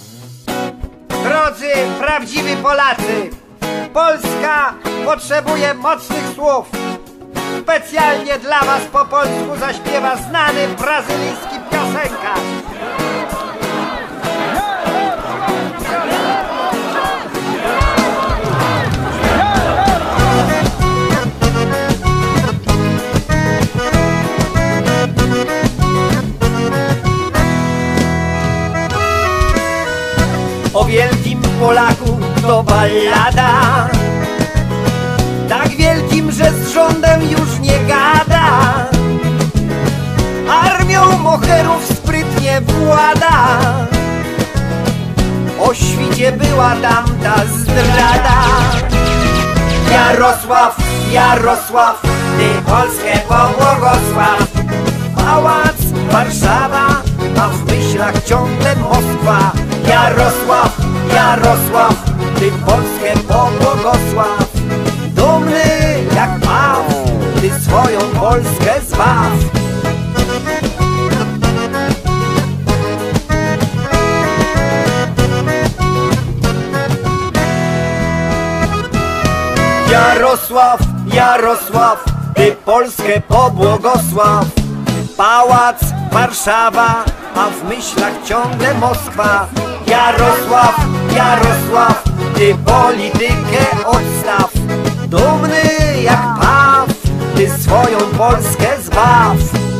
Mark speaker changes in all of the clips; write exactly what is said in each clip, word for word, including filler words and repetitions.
Speaker 1: Drodzy, prawdziwi Polacy, Polska potrzebuje mocnych słów. Specjalnie dla was po polsku zaśpiewa znany brazylijski piosenkarz. O wielkim Polaku to ballada, tak wielkim, że z rządem już nie gada. Armią moherów sprytnie włada, o świcie była tamta zdrada. Jarosław, Jarosław, ty Polskę pobłogosław. Pałac, Warszawa, a w myślach ciągle Moskwa. Jarosław, Jarosław, ty Polskę pobłogosław. Dumny jak paw, ty swoją Polskę zbaw. Jarosław, Jarosław, ty Polskę pobłogosław. Pałac, Warszawa, a w myślach ciągle Moskwa. Jarosław, Jarosław, ty politykę odstaw. Dumny jak paw, ty swoją Polskę zbaw.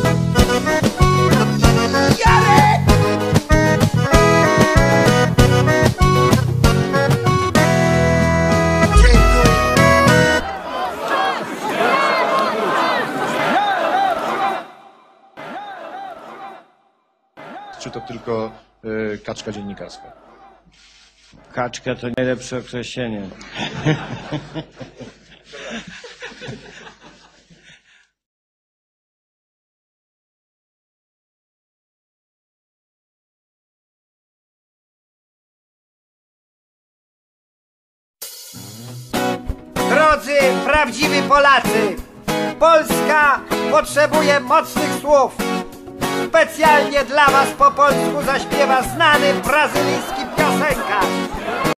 Speaker 1: Jarek!
Speaker 2: Czy to tylko y, kaczka dziennikarska?
Speaker 3: Kaczka to najlepsze określenie.
Speaker 1: Drodzy, prawdziwi Polacy, Polska potrzebuje mocnych słów. Specjalnie dla was po polsku zaśpiewa znany brazylijski piosenkarz.